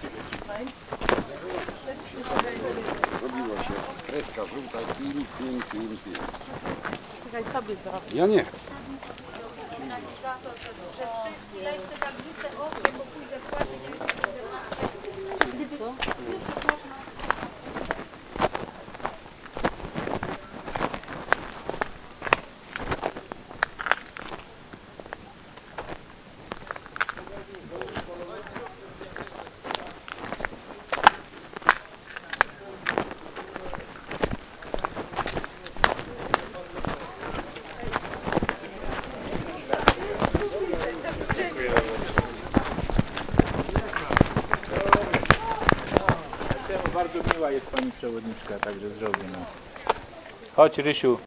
Zrobiło się. Kreska żółta, pin. Czekaj, sobie zrobię. Ja nie chcę. Co? Bardzo miła jest pani przewodniczka, także zrobię. No. Chodź, Rysiu.